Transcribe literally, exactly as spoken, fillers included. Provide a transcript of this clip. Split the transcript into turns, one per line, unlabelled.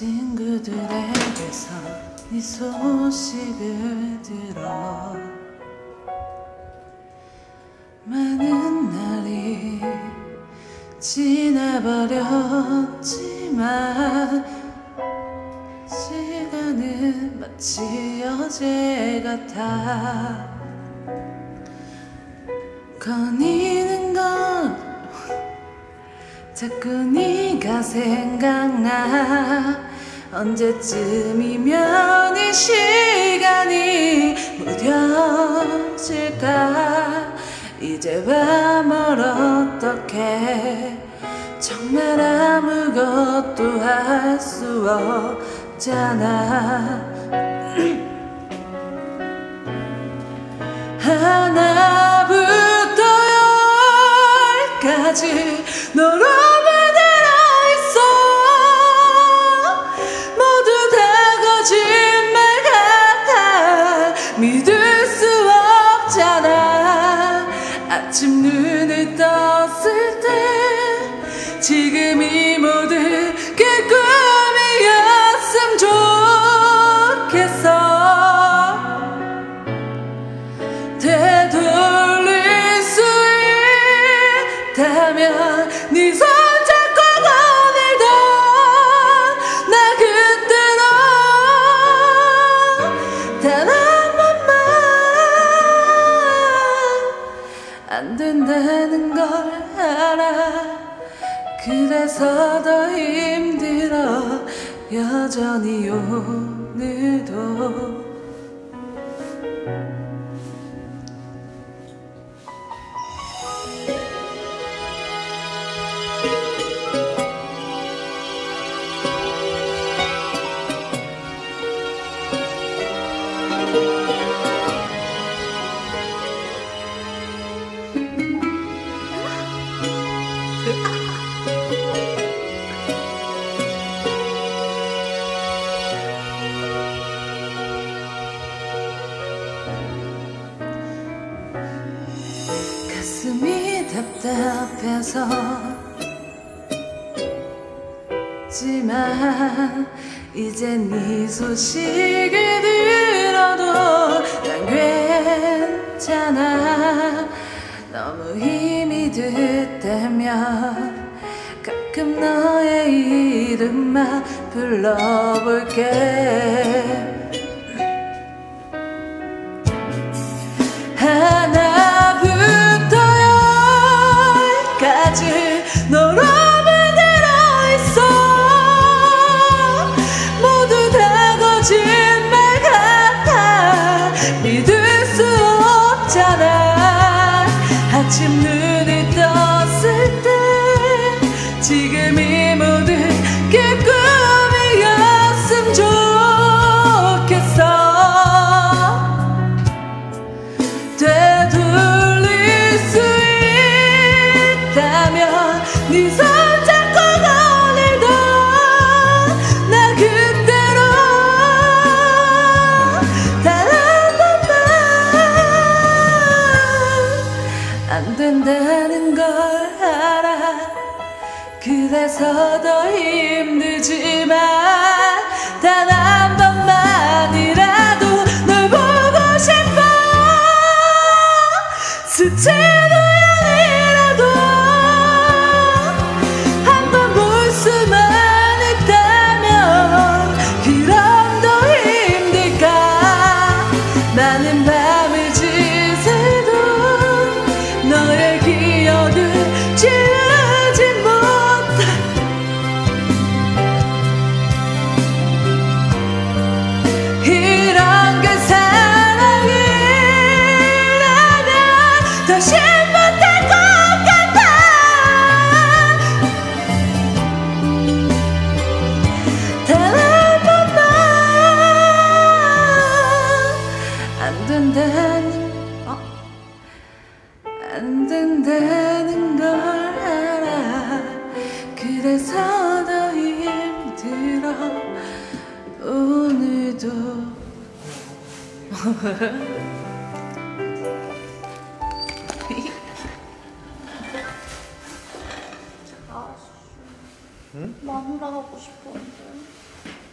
친구들에게서 네 소식을 들어 많은 날이 지나버렸지만 시간은 마치 어제 같아. 거니는 건 자꾸 네가 생각나. 언제쯤이면 이 시간이 무뎌질까. 이제 밤을 어떡해. 정말 아무것도 할 수 없잖아. 하나부터 열까지 너로만 들어있어. 모두 다 거짓말 같아. 믿을 수 없잖아. 아침 눈을 떴을 때 지금 이 모든 게 꿈이었으면 좋겠어. 되돌릴 수 있다면 네 손 잡고 오늘도 나 그대로 단 한 번만. 안 된다는 걸 알아. 그래서 더 힘들어 여전히 오늘도. 가슴이 답답해서 지만 이제 네 소식을 들어도 난 괜찮아. 너무 힘이 든다면 가끔 너의 이름만 불러볼게. 하나부터 열까지 너로만 들어있어. 모두 다 거짓말 같아. 믿을 수 없잖아. 아침 눈을 떴을 때 지금 이 모든 게 꿈이었으면 좋겠어. 되돌릴 수 있다면 네 손 잡고 오늘도 나 그대로 단 한 번만. 안 된다는 걸 알아. 그래서 더 힘들지만 단 한 번만이라도 널 보고 싶어. 스치는 우연이라도 한 번 볼 수만 있다면 그럼 더 힘들까. 많은 밤을 지새도 너의 기억을 지우지 못해. 이런 게 사랑이라면 다시 못할 것 같아. 단 한 번만. 안 된다는 어? 안 된다는 걸 알아. 그래서 더 힘들어 오늘도. 응? 마누라 하고 싶었는데.